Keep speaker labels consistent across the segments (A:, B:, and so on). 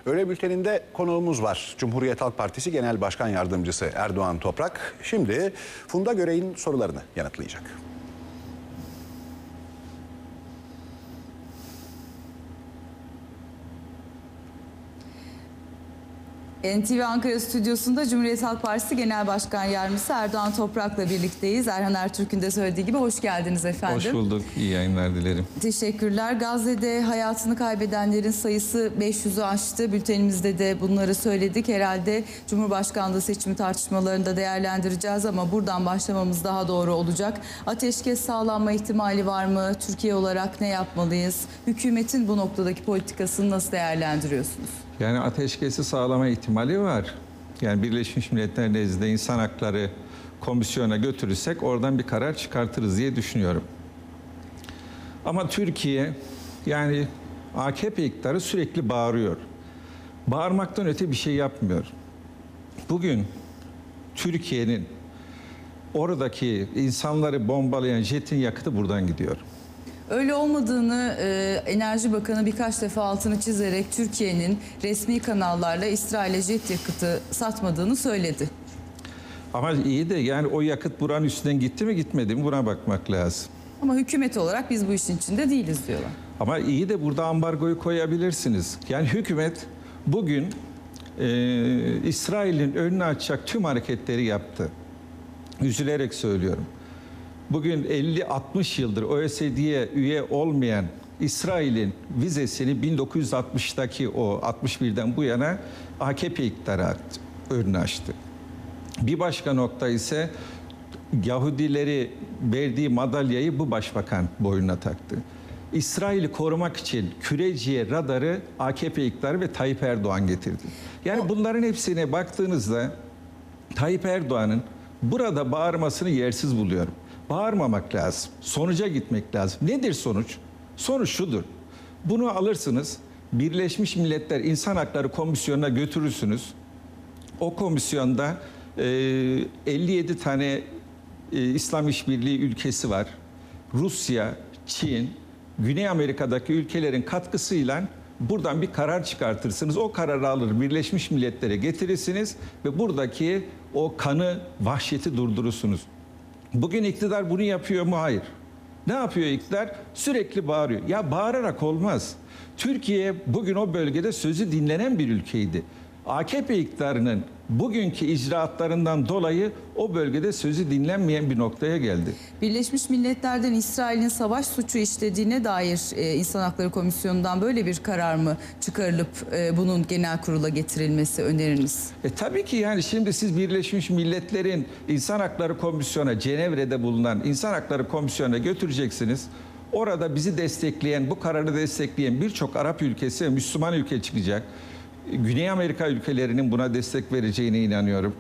A: Öğle bülteninde konuğumuz var. Cumhuriyet Halk Partisi Genel Başkan Yardımcısı Erdoğan Toprak. Şimdi Funda Görey'in sorularını yanıtlayacak.
B: NTV Ankara Stüdyosu'nda Cumhuriyet Halk Partisi Genel Başkan Yardımcısı Erdoğan Toprak'la birlikteyiz. Erhan Ertürk'ün de söylediği gibi hoş geldiniz efendim.
C: Hoş bulduk. İyi yayınlar dilerim.
B: Teşekkürler. Gazze'de hayatını kaybedenlerin sayısı 500'ü aştı. Bültenimizde de bunları söyledik. Herhalde Cumhurbaşkanlığı seçimi tartışmalarında değerlendireceğiz ama buradan başlamamız daha doğru olacak. Ateşkes sağlanma ihtimali var mı? Türkiye olarak ne yapmalıyız? Hükümetin bu noktadaki politikasını nasıl değerlendiriyorsunuz?
C: Yani ateşkesi sağlama ihtimali var. Yani Birleşmiş Milletler nezdinde İnsan Hakları Komisyonu'na götürürsek oradan bir karar çıkartırız diye düşünüyorum. Ama Türkiye, yani AKP iktidarı sürekli bağırıyor. Bağırmaktan öte bir şey yapmıyor. Bugün Türkiye'nin oradaki insanları bombalayan jetin yakıtı buradan gidiyor.
B: Öyle olmadığını Enerji Bakanı birkaç defa altını çizerek Türkiye'nin resmi kanallarla İsrail'e jet yakıtı satmadığını söyledi.
C: Ama iyi de yani o yakıt buranın üstünden gitti mi gitmedi mi buna bakmak lazım.
B: Ama hükümet olarak biz bu işin içinde değiliz diyorlar.
C: Ama iyi de burada ambargoyu koyabilirsiniz. Yani hükümet bugün İsrail'in önünü açacak tüm hareketleri yaptı. Üzülerek söylüyorum. Bugün 50-60 yıldır OECD'ye üye olmayan İsrail'in vizesini 1960'daki o 61'den bu yana AKP iktidarı önünü açtı. Bir başka nokta ise Yahudileri verdiği madalyayı bu başbakan boynuna taktı. İsrail'i korumak için Küreciye radarı AKP iktidarı ve Tayyip Erdoğan getirdi. Yani bunların hepsine baktığınızda Tayyip Erdoğan'ın burada bağırmasını yersiz buluyorum. Bağırmamak lazım. Sonuca gitmek lazım. Nedir sonuç? Sonuç şudur. Bunu alırsınız, Birleşmiş Milletler İnsan Hakları Komisyonu'na götürürsünüz. O komisyonda 57 tane İslam İşbirliği ülkesi var. Rusya, Çin, Güney Amerika'daki ülkelerin katkısıyla buradan bir karar çıkartırsınız. O kararı alır Birleşmiş Milletler'e getirirsiniz ve buradaki o kanı, vahşeti durdurursunuz. Bugün iktidar bunu yapıyor mu? Hayır. Ne yapıyor iktidar? Sürekli bağırıyor. Ya bağırarak olmaz. Türkiye bugün o bölgede sözü dinlenen bir ülkeydi. AKP iktidarının bugünkü icraatlarından dolayı o bölgede sözü dinlenmeyen bir noktaya geldi.
B: Birleşmiş Milletler'den İsrail'in savaş suçu işlediğine dair İnsan Hakları Komisyonu'ndan böyle bir karar mı çıkarılıp bunun genel kurula getirilmesi öneriniz?
C: Tabii ki yani şimdi siz Birleşmiş Milletler'in İnsan Hakları Komisyonu'na, Cenevre'de bulunan İnsan Hakları Komisyonu'na götüreceksiniz. Orada bizi destekleyen, bu kararı destekleyen birçok Arap ülkesi ve Müslüman ülke çıkacak. Güney Amerika ülkelerinin buna destek vereceğine inanıyorum.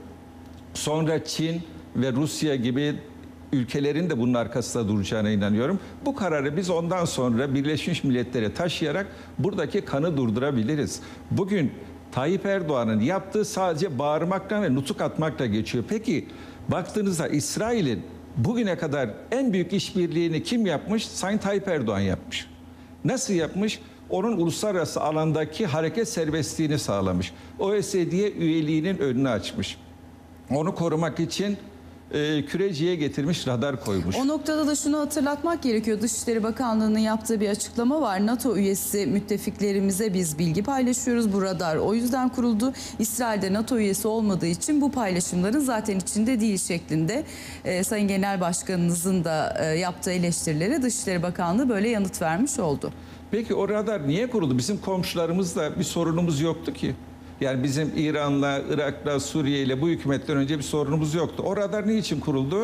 C: Sonra Çin ve Rusya gibi ülkelerin de bunun arkasında duracağına inanıyorum. Bu kararı biz ondan sonra Birleşmiş Milletler'e taşıyarak buradaki kanı durdurabiliriz. Bugün Tayyip Erdoğan'ın yaptığı sadece bağırmakla ve nutuk atmakla geçiyor. Peki baktığınızda İsrail'in bugüne kadar en büyük işbirliğini kim yapmış? Sayın Tayyip Erdoğan yapmış. Nasıl yapmış? Onun uluslararası alandaki hareket serbestliğini sağlamış. OECD'ye üyeliğinin önünü açmış. Onu korumak için Küreciye getirmiş, radar koymuş.
B: O noktada da şunu hatırlatmak gerekiyor. Dışişleri Bakanlığı'nın yaptığı bir açıklama var. NATO üyesi müttefiklerimize biz bilgi paylaşıyoruz. Bu radar o yüzden kuruldu. İsrail'de NATO üyesi olmadığı için bu paylaşımların zaten içinde değil şeklinde Sayın Genel Başkanınızın da yaptığı eleştirilere Dışişleri Bakanlığı böyle yanıt vermiş oldu.
C: Peki o radar niye kuruldu? Bizim komşularımızla bir sorunumuz yoktu ki. Yani bizim İran'la, Irak'la, Suriye'yle bu hükümetten önce bir sorunumuz yoktu. O radar niçin kuruldu?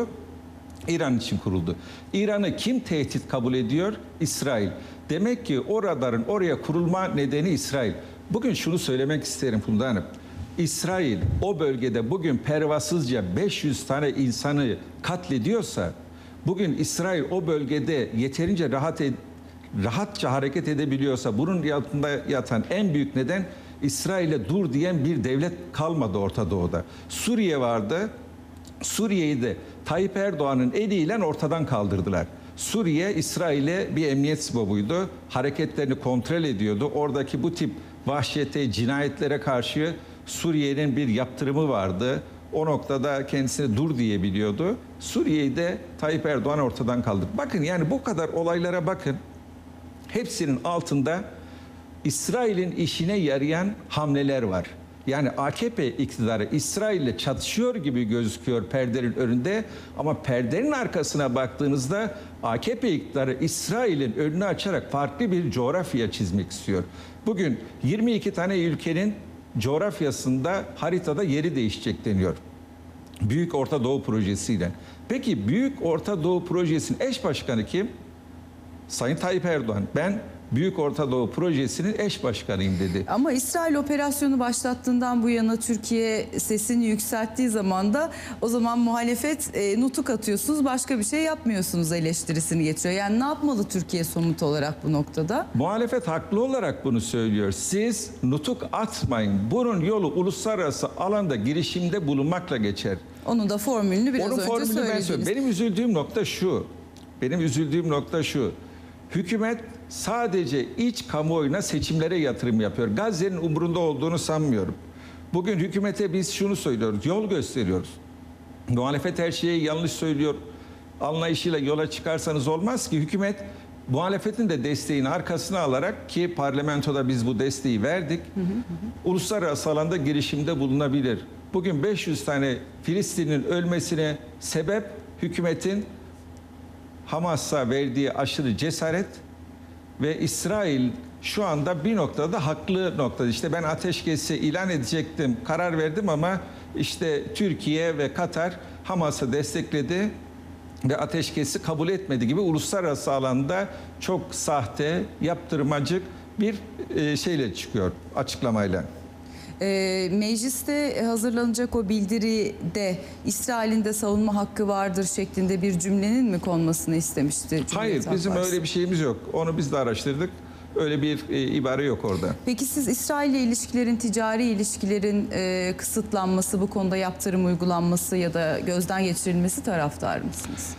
C: İran için kuruldu. İran'ı kim tehdit kabul ediyor? İsrail. Demek ki o radarın oraya kurulma nedeni İsrail. Bugün şunu söylemek isterim Funda Hanım. İsrail o bölgede bugün pervasızca 500 tane insanı katlediyorsa, bugün İsrail o bölgede yeterince rahatça hareket edebiliyorsa, bunun altında yatan en büyük neden İsrail'e dur diyen bir devlet kalmadı Orta Doğu'da. Suriye vardı. Suriye'yi de Tayyip Erdoğan'ın eliyle ortadan kaldırdılar. Suriye, İsrail'e bir emniyet sibobuydu. Hareketlerini kontrol ediyordu. Oradaki bu tip vahşete, cinayetlere karşı Suriye'nin bir yaptırımı vardı. O noktada kendisine dur diyebiliyordu. Suriye'yi de Tayyip Erdoğan ortadan kaldırdı. Bakın yani bu kadar olaylara bakın. Hepsinin altında İsrail'in işine yarayan hamleler var. Yani AKP iktidarı İsrail'le çatışıyor gibi gözüküyor perdenin önünde ama perdenin arkasına baktığınızda AKP iktidarı İsrail'in önünü açarak farklı bir coğrafya çizmek istiyor. Bugün 22 tane ülkenin coğrafyasında haritada yeri değişecek deniyor. Büyük Orta Doğu projesiyle. Peki Büyük Orta Doğu projesinin eş başkanı kim? Sayın Tayyip Erdoğan. Ben Büyük Orta Doğu projesinin eş başkanıyım dedi.
B: Ama İsrail operasyonu başlattığından bu yana Türkiye sesini yükselttiği zaman da o zaman muhalefet nutuk atıyorsunuz, başka bir şey yapmıyorsunuz eleştirisini getiriyor. Yani ne yapmalı Türkiye somut olarak bu noktada?
C: Muhalefet haklı olarak bunu söylüyor. Siz nutuk atmayın. Bunun yolu uluslararası alanda girişimde bulunmakla geçer.
B: Onun da formülünü biraz
C: Onun
B: önce
C: formülünü ben
B: söylediniz.
C: söyleyeyim. Benim üzüldüğüm nokta şu. Hükümet sadece iç kamuoyuna seçimlere yatırım yapıyor. Gazze'nin umurunda olduğunu sanmıyorum. Bugün hükümete biz şunu söylüyoruz, yol gösteriyoruz. Muhalefet her şeyi yanlış söylüyor. Anlayışıyla yola çıkarsanız olmaz ki. Hükümet muhalefetin de desteğini arkasına alarak, ki parlamentoda biz bu desteği verdik, uluslararası alanda girişimde bulunabilir. Bugün 500 tane Filistin'in ölmesine sebep hükümetin Hamas'a verdiği aşırı cesaret ve İsrail şu anda bir noktada haklı noktada. İşte ben ateşkesi ilan edecektim, karar verdim ama işte Türkiye ve Katar Hamas'ı destekledi ve ateşkesi kabul etmedi gibi uluslararası alanda çok sahte, yaptırmacık bir şeyle çıkıyor, açıklamayla.
B: Mecliste hazırlanacak o bildiride İsrail'in de savunma hakkı vardır şeklinde bir cümlenin mi konmasını istemişti Cumhuriyet
C: Hayır,
B: Halk
C: bizim
B: Partisi?
C: öyle bir şeyimiz yok. Onu biz de araştırdık. Öyle bir ibare yok orada.
B: Peki siz İsrail ile ilişkilerin, ticari ilişkilerin kısıtlanması, bu konuda yaptırım uygulanması ya da gözden geçirilmesi taraftar mısınız?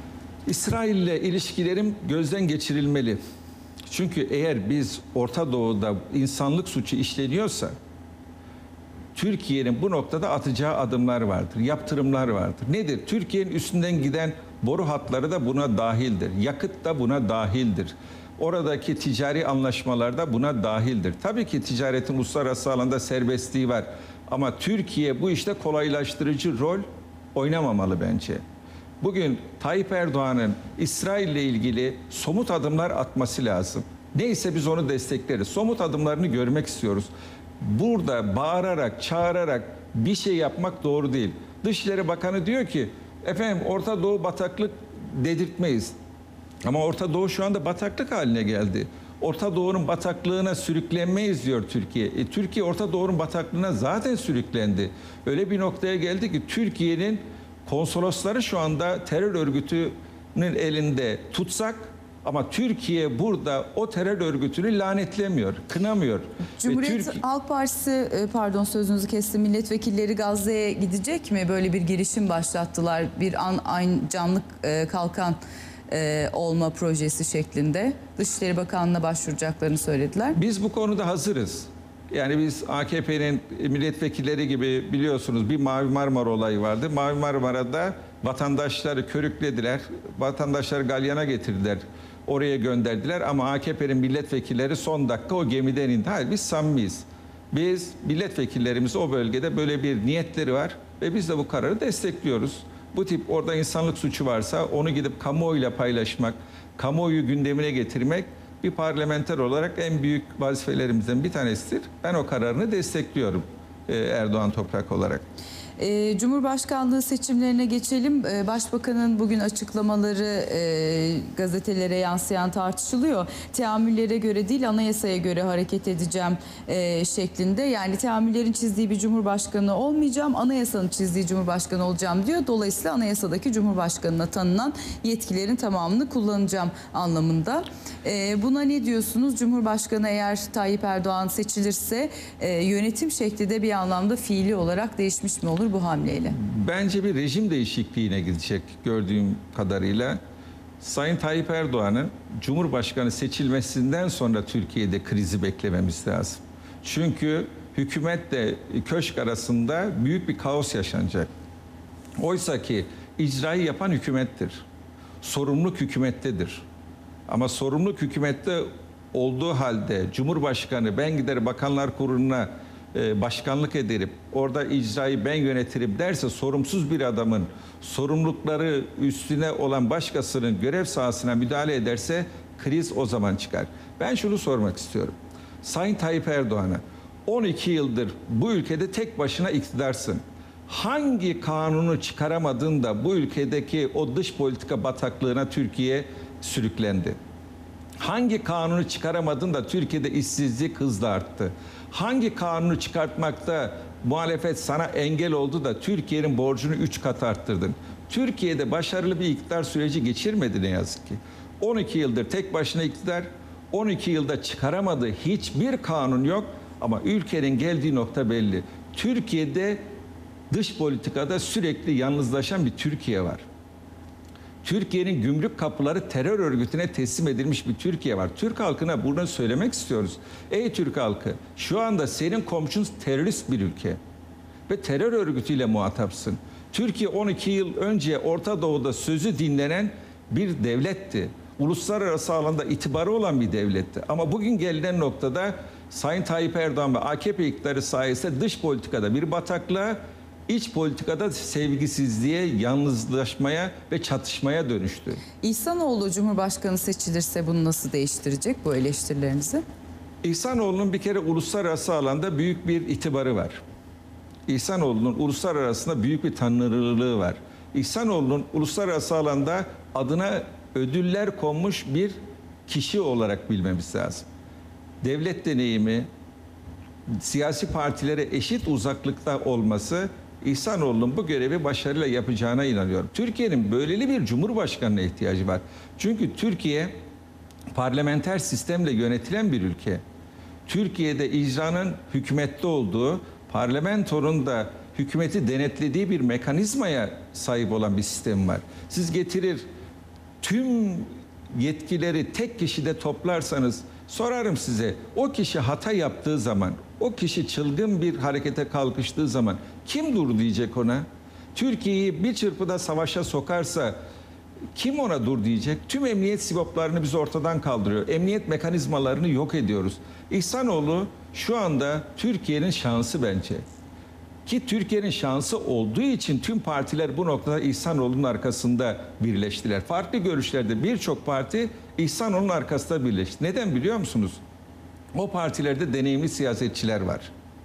C: İsrail ile ilişkilerim gözden geçirilmeli. Çünkü eğer biz Orta Doğu'da insanlık suçu işleniyorsa Türkiye'nin bu noktada atacağı adımlar vardır, yaptırımlar vardır. Nedir? Türkiye'nin üstünden giden boru hatları da buna dahildir. Yakıt da buna dahildir. Oradaki ticari anlaşmalar da buna dahildir. Tabii ki ticaretin uluslararası alanda serbestliği var. Ama Türkiye bu işte kolaylaştırıcı rol oynamamalı bence. Bugün Tayyip Erdoğan'ın İsrail ile ilgili somut adımlar atması lazım. Neyse biz onu destekleriz. Somut adımlarını görmek istiyoruz. Burada bağırarak, çağırarak bir şey yapmak doğru değil. Dışişleri Bakanı diyor ki, efendim Orta Doğu bataklık dedirtmeyiz. Ama Orta Doğu şu anda bataklık haline geldi. Orta Doğu'nun bataklığına sürüklenmeyiz diyor Türkiye. Türkiye Orta Doğu'nun bataklığına zaten sürüklendi. Öyle bir noktaya geldi ki Türkiye'nin konsolosları şu anda terör örgütünün elinde tutsak, ama Türkiye burada o terör örgütünü lanetlemiyor, kınamıyor.
B: Cumhuriyet Halk Partisi, pardon sözünüzü kestim, milletvekilleri Gazze'ye gidecek mi? Böyle bir girişim başlattılar. Bir canlı kalkan olma projesi şeklinde. Dışişleri Bakanlığı'na başvuracaklarını söylediler.
C: Biz bu konuda hazırız. Yani biz AKP'nin milletvekilleri gibi biliyorsunuz bir Mavi Marmara olayı vardı. Mavi Marmara'da vatandaşları körüklediler, vatandaşları galyana getirdiler. Oraya gönderdiler ama AKP'nin milletvekilleri son dakika o gemiden indi. Hayır, biz samimiyiz. Biz milletvekillerimiz o bölgede böyle bir niyetleri var ve biz de bu kararı destekliyoruz. Bu tip orada insanlık suçu varsa onu gidip kamuoyuyla paylaşmak, kamuoyu gündemine getirmek bir parlamenter olarak en büyük vazifelerimizden bir tanesidir. Ben o kararını destekliyorum Erdoğan Toprak olarak.
B: Cumhurbaşkanlığı seçimlerine geçelim. Başbakanın bugün açıklamaları gazetelere yansıyan tartışılıyor. Teamüllere göre değil, anayasaya göre hareket edeceğim şeklinde. Yani teamüllerin çizdiği bir cumhurbaşkanı olmayacağım, anayasanın çizdiği cumhurbaşkanı olacağım diyor. Dolayısıyla anayasadaki cumhurbaşkanına tanınan yetkilerin tamamını kullanacağım anlamında. Buna ne diyorsunuz? Cumhurbaşkanı eğer Tayyip Erdoğan seçilirse yönetim şekli de bir anlamda fiili olarak değişmiş mi olur bu hamleyle?
C: Bence bir rejim değişikliğine gidecek gördüğüm kadarıyla. Sayın Tayyip Erdoğan'ın Cumhurbaşkanı seçilmesinden sonra Türkiye'de krizi beklememiz lazım. Çünkü hükümetle köşk arasında büyük bir kaos yaşanacak. Oysa ki icrayı yapan hükümettir. Sorumluluk hükümettedir. Ama sorumluluk hükümette olduğu halde Cumhurbaşkanı ben gider Bakanlar Kurulu'na başkanlık ederim, orada icrayı ben yönetirim derse, sorumsuz bir adamın sorumlulukları üstüne olan başkasının görev sahasına müdahale ederse kriz o zaman çıkar. Ben şunu sormak istiyorum. Sayın Tayyip Erdoğan'a 12 yıldır bu ülkede tek başına iktidarsın. Hangi kanunu çıkaramadın da bu ülkedeki o dış politika bataklığına Türkiye sürüklendi? Hangi kanunu çıkaramadın da Türkiye'de işsizlik hızla arttı? Hangi kanunu çıkartmakta muhalefet sana engel oldu da Türkiye'nin borcunu 3 kat arttırdın? Türkiye'de başarılı bir iktidar süreci geçirmedi ne yazık ki. 12 yıldır tek başına iktidar, 12 yılda çıkaramadığı hiçbir kanun yok ama ülkenin geldiği nokta belli. Türkiye'de dış politikada sürekli yalnızlaşan bir Türkiye var. Türkiye'nin gümrük kapıları terör örgütüne teslim edilmiş bir Türkiye var. Türk halkına bunu söylemek istiyoruz. Ey Türk halkı, şu anda senin komşun terörist bir ülke ve terör örgütüyle muhatapsın. Türkiye 12 yıl önce Orta Doğu'da sözü dinlenen bir devletti. Uluslararası alanda itibarı olan bir devletti. Ama bugün gelinen noktada Sayın Tayyip Erdoğan ve AKP iktidarı sayesinde dış politikada bir bataklığa, İç politikada sevgisizliğe, yalnızlaşmaya ve çatışmaya dönüştü.
B: İhsanoğlu Cumhurbaşkanı seçilirse bunu nasıl değiştirecek, bu eleştirilerinizi?
C: İhsanoğlu'nun bir kere uluslararası alanda büyük bir itibarı var. İhsanoğlu'nun uluslararası büyük bir tanınırlığı var. İhsanoğlu'nun uluslararası alanda adına ödüller konmuş bir kişi olarak bilmemiz lazım. Devlet deneyimi, siyasi partilere eşit uzaklıkta olması, İhsanoğlu'nun bu görevi başarıyla yapacağına inanıyorum. Türkiye'nin böyleli bir cumhurbaşkanına ihtiyacı var. Çünkü Türkiye parlamenter sistemle yönetilen bir ülke. Türkiye'de icranın hükümette olduğu, parlamentonun da hükümeti denetlediği bir mekanizmaya sahip olan bir sistem var. Siz getirir tüm yetkileri tek kişide toplarsanız, sorarım size, o kişi hata yaptığı zaman, o kişi çılgın bir harekete kalkıştığı zaman kim dur diyecek ona? Türkiye'yi bir çırpıda savaşa sokarsa kim ona dur diyecek? Tüm emniyet sivoplarını biz ortadan kaldırıyor. Emniyet mekanizmalarını yok ediyoruz. İhsanoğlu şu anda Türkiye'nin şansı bence. Ki Türkiye'nin şansı olduğu için tüm partiler bu noktada İhsanoğlu'nun arkasında birleştiler. Farklı görüşlerde birçok parti İhsanoğlu'nun arkasında birleşti. Neden biliyor musunuz? O partilerde deneyimli siyasetçiler var.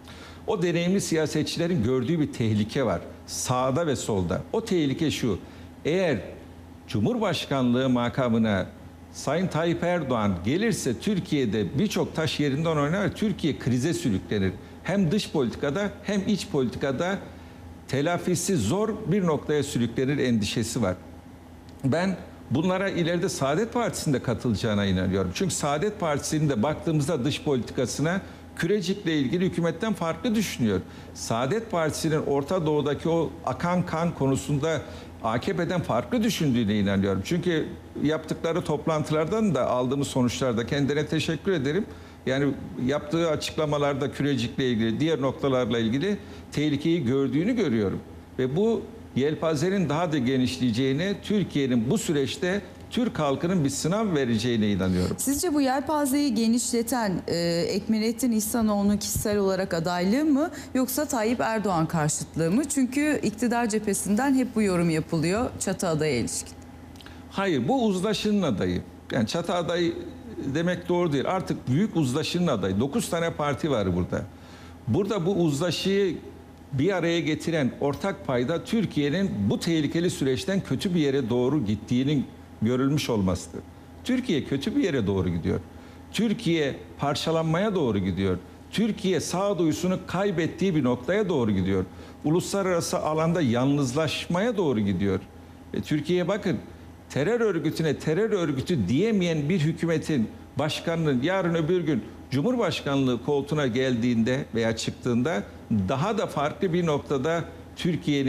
C: O deneyimli siyasetçilerin gördüğü bir tehlike var. Sağda ve solda. O tehlike şu: eğer Cumhurbaşkanlığı makamına Sayın Tayyip Erdoğan gelirse Türkiye'de birçok taş yerinden oynar, Türkiye krize sürüklenir. Hem dış politikada hem iç politikada telafisi zor bir noktaya sürüklenir endişesi var. Ben bunlara ileride Saadet Partisi'nde katılacağına inanıyorum. Çünkü Saadet Partisi'nin de baktığımızda dış politikasına Kürecik'le ilgili hükümetten farklı düşünüyor. Saadet Partisi'nin Orta Doğu'daki o akan kan konusunda AKP'den farklı düşündüğüne inanıyorum. Çünkü yaptıkları toplantılardan da aldığımız sonuçlarda kendine teşekkür ederim. Yani yaptığı açıklamalarda Kürecik'le ilgili, diğer noktalarla ilgili tehlikeyi gördüğünü görüyorum. Ve bu yelpazenin daha da genişleyeceğine, Türkiye'nin bu süreçte Türk halkının bir sınav vereceğine inanıyorum.
B: Sizce bu yelpazeyi genişleten Ekmelettin İhsanoğlu'nun kişisel olarak adaylığı mı, yoksa Tayyip Erdoğan karşıtlığı mı? Çünkü iktidar cephesinden hep bu yorum yapılıyor çatı adaya ilişkin.
C: Hayır, bu uzlaşının adayı. Yani çatı adayı demek doğru değil. Artık büyük uzlaşının adayı. 9 tane parti var burada. Burada bu uzlaşıyı bir araya getiren ortak payda Türkiye'nin bu tehlikeli süreçten kötü bir yere doğru gittiğinin görülmüş olmasıdır. Türkiye kötü bir yere doğru gidiyor. Türkiye parçalanmaya doğru gidiyor. Türkiye sağduyusunu kaybettiği bir noktaya doğru gidiyor. Uluslararası alanda yalnızlaşmaya doğru gidiyor. Türkiye'ye bakın, terör örgütüne terör örgütü diyemeyen bir hükümetin başkanının yarın öbür gün Cumhurbaşkanlığı koltuğuna geldiğinde veya çıktığında daha da farklı bir noktada Türkiye'nin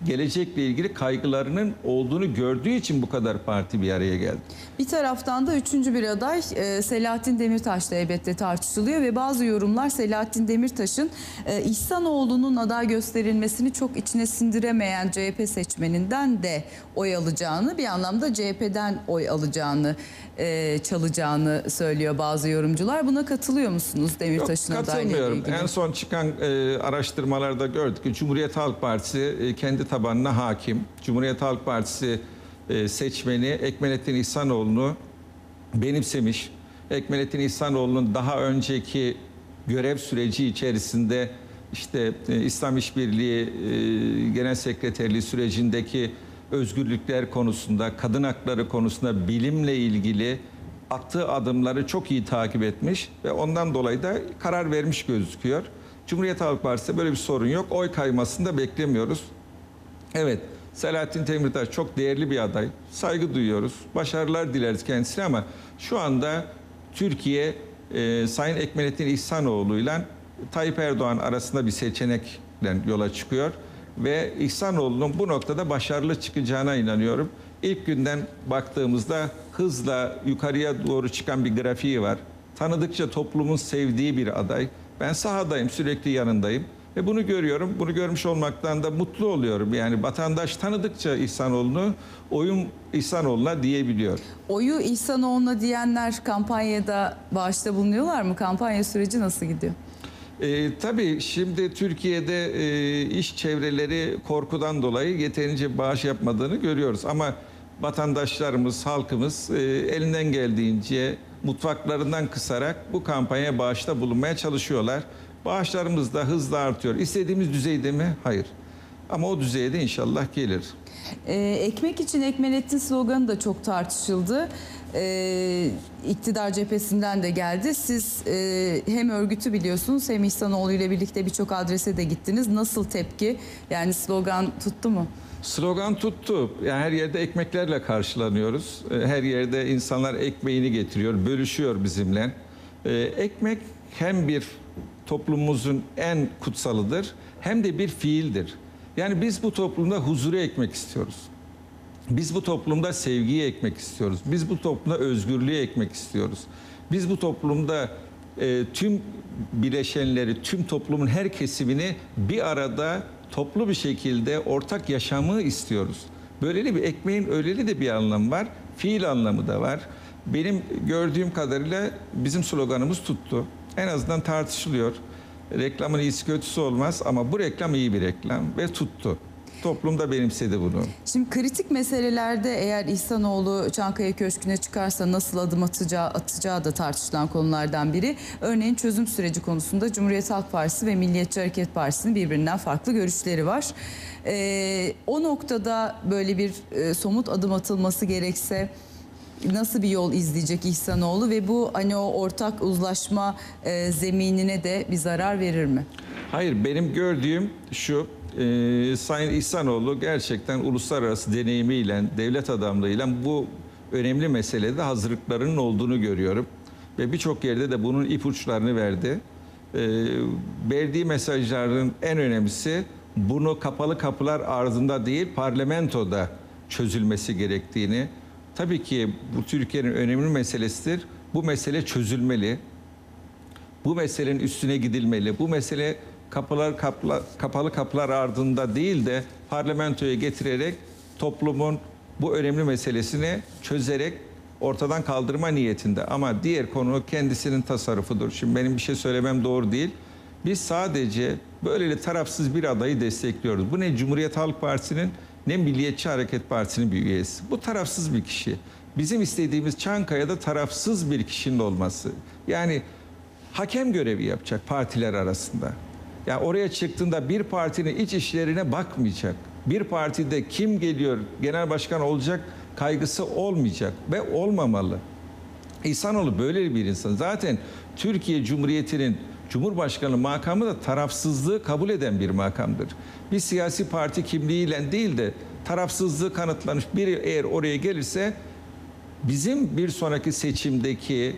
C: gelecekle ilgili kaygılarının olduğunu gördüğü için bu kadar parti bir araya geldi.
B: Bir taraftan da üçüncü bir aday Selahattin Demirtaş da elbette tartışılıyor ve bazı yorumlar Selahattin Demirtaş'ın İhsanoğlu'nun aday gösterilmesini çok içine sindiremeyen CHP seçmeninden de oy alacağını, bir anlamda CHP'den oy alacağını, çalacağını söylüyor bazı yorumcular. Buna katılıyor musunuz Demirtaş'ın adaylığı ile
C: Katılmıyorum.
B: ilgili?
C: En son çıkan araştırmalarda gördük ki Cumhuriyet Halk Partisi kendi tabanına hakim. Cumhuriyet Halk Partisi seçmeni Ekmelettin İhsanoğlu'nu benimsemiş. Ekmelettin İhsanoğlu'nun daha önceki görev süreci içerisinde işte İslam İşbirliği Genel Sekreterliği sürecindeki özgürlükler konusunda, kadın hakları konusunda bilimle ilgili attığı adımları çok iyi takip etmiş ve ondan dolayı da karar vermiş gözüküyor. Cumhuriyet Halk Partisi'de böyle bir sorun yok. Oy kaymasını da beklemiyoruz. Evet, Selahattin Demirtaş çok değerli bir aday. Saygı duyuyoruz. Başarılar dileriz kendisine ama şu anda Türkiye Sayın Ekmelettin İhsanoğlu ile Tayyip Erdoğan arasında bir seçenekle yola çıkıyor. Ve İhsanoğlu'nun bu noktada başarılı çıkacağına inanıyorum. İlk günden baktığımızda hızla yukarıya doğru çıkan bir grafiği var. Tanıdıkça toplumun sevdiği bir aday. Ben sahadayım, sürekli yanındayım. Ve bunu görüyorum. Bunu görmüş olmaktan da mutlu oluyorum. Yani vatandaş tanıdıkça İhsanoğlu'nu, oyum İhsanoğlu'na diyebiliyor.
B: Oyu İhsanoğlu'na diyenler kampanyada bağışta bulunuyorlar mı? Kampanya süreci nasıl gidiyor?
C: Tabii şimdi Türkiye'de iş çevreleri korkudan dolayı yeterince bağış yapmadığını görüyoruz. Ama vatandaşlarımız, halkımız elinden geldiğince mutfaklarından kısarak bu kampanyaya bağışta bulunmaya çalışıyorlar. Bağışlarımız da hızla artıyor. İstediğimiz düzeyde mi? Hayır. Ama o düzeye de inşallah gelir.
B: Ekmek için Ekmelettin sloganı da çok tartışıldı. İktidar cephesinden de geldi. Siz hem örgütü biliyorsunuz hem İhsanoğlu ile birlikte birçok adrese de gittiniz. Nasıl tepki? Yani slogan tuttu mu?
C: Slogan tuttu. Yani her yerde ekmeklerle karşılanıyoruz. Her yerde insanlar ekmeğini getiriyor, bölüşüyor bizimle. Ekmek hem bir toplumumuzun en kutsalıdır hem de bir fiildir. Yani biz bu toplumda huzuru ekmek istiyoruz. Biz bu toplumda sevgiyi ekmek istiyoruz. Biz bu toplumda özgürlüğü ekmek istiyoruz. Biz bu toplumda tüm bileşenleri, tüm toplumun her kesimini bir arada toplu bir şekilde ortak yaşamı istiyoruz. Böyleli bir ekmeğin öyleli de bir anlamı var. Fiil anlamı da var. Benim gördüğüm kadarıyla bizim sloganımız tuttu. En azından tartışılıyor. Reklamın iyisi kötüsü olmaz ama bu reklam iyi bir reklam ve tuttu. Toplum da benimsedi bunu.
B: Şimdi kritik meselelerde eğer İhsanoğlu Çankaya Köşkü'ne çıkarsa nasıl adım atacağı da tartışılan konulardan biri. Örneğin çözüm süreci konusunda Cumhuriyet Halk Partisi ve Milliyetçi Hareket Partisi'nin birbirinden farklı görüşleri var. O noktada böyle bir somut adım atılması gerekse nasıl bir yol izleyecek İhsanoğlu ve bu hani o ortak uzlaşma zeminine de bir zarar verir mi?
C: Hayır, benim gördüğüm şu, Sayın İhsanoğlu gerçekten uluslararası deneyimiyle, devlet adamlığıyla bu önemli meselede hazırlıklarının olduğunu görüyorum. Ve birçok yerde de bunun ipuçlarını verdi. Verdiği mesajların en önemlisi bunu kapalı kapılar ardında değil parlamentoda çözülmesi gerektiğini. Tabii ki bu Türkiye'nin önemli meselesidir. Bu mesele çözülmeli. Bu meselenin üstüne gidilmeli. Bu mesele kapalı kapılar ardında değil de parlamentoya getirerek toplumun bu önemli meselesini çözerek ortadan kaldırma niyetinde. Ama diğer konu kendisinin tasarrufudur. Şimdi benim bir şey söylemem doğru değil. Biz sadece böyle tarafsız bir adayı destekliyoruz. Bu ne Cumhuriyet Halk Partisi'nin ne Milliyetçi Hareket Partisi'nin bir üyesi. Bu tarafsız bir kişi. Bizim istediğimiz Çankaya'da tarafsız bir kişinin olması. Yani hakem görevi yapacak partiler arasında. Yani oraya çıktığında bir partinin iç işlerine bakmayacak. Bir partide kim geliyor, genel başkan olacak kaygısı olmayacak ve olmamalı. İhsanoğlu böyle bir insan. Zaten Türkiye Cumhuriyeti'nin Cumhurbaşkanı makamı da tarafsızlığı kabul eden bir makamdır. Bir siyasi parti kimliğiyle değil de tarafsızlığı kanıtlanmış biri eğer oraya gelirse bizim bir sonraki seçimdeki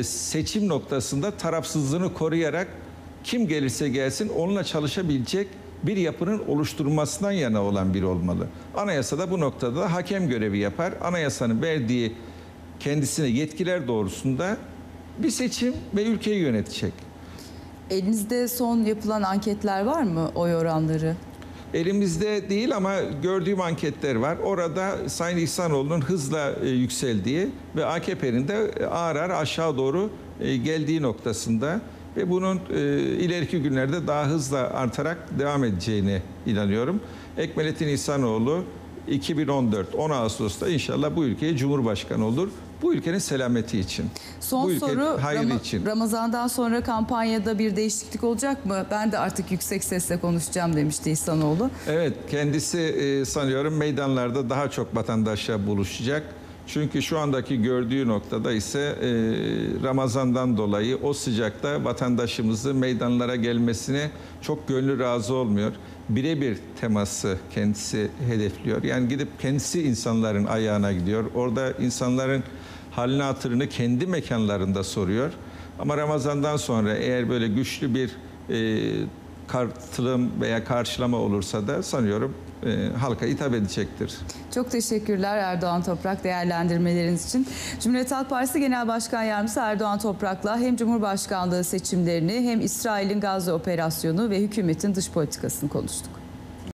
C: seçim noktasında tarafsızlığını koruyarak kim gelirse gelsin onunla çalışabilecek bir yapının oluşturulmasından yana olan biri olmalı. Anayasada bu noktada da hakem görevi yapar. Anayasanın verdiği kendisine yetkiler doğrusunda bir seçim ve ülkeyi yönetecek.
B: Elinizde son yapılan anketler var mı, oy oranları?
C: Elimizde değil ama gördüğüm anketler var. Orada Sayın İhsanoğlu'nun hızla yükseldiği ve AKP'nin de ağır ağır aşağı doğru geldiği noktasında ve bunun ileriki günlerde daha hızla artarak devam edeceğine inanıyorum. Ekmelettin İhsanoğlu 2014 10 Ağustos'ta inşallah bu ülkeye Cumhurbaşkanı olur. Bu ülkenin selameti için.
B: Son
C: bu ülkenin
B: soru,
C: hayrı için.
B: Ramazan'dan sonra kampanyada bir değişiklik olacak mı? Ben de artık yüksek sesle konuşacağım demişti İhsanoğlu.
C: Evet, kendisi sanıyorum meydanlarda daha çok vatandaşla buluşacak. Çünkü şu andaki gördüğü noktada ise Ramazan'dan dolayı o sıcakta vatandaşımızın meydanlara gelmesine çok gönlü razı olmuyor. Birebir teması kendisi hedefliyor. Yani gidip kendisi insanların ayağına gidiyor. Orada insanların halini hatırını kendi mekanlarında soruyor. Ama Ramazan'dan sonra eğer böyle güçlü bir katılım veya karşılama olursa da sanıyorum halka hitap edecektir.
B: Çok teşekkürler Erdoğan Toprak değerlendirmeleriniz için. Cumhuriyet Halk Partisi Genel Başkan Yardımcısı Erdoğan Toprak'la hem Cumhurbaşkanlığı seçimlerini hem İsrail'in Gazze operasyonu ve hükümetin dış politikasını konuştuk.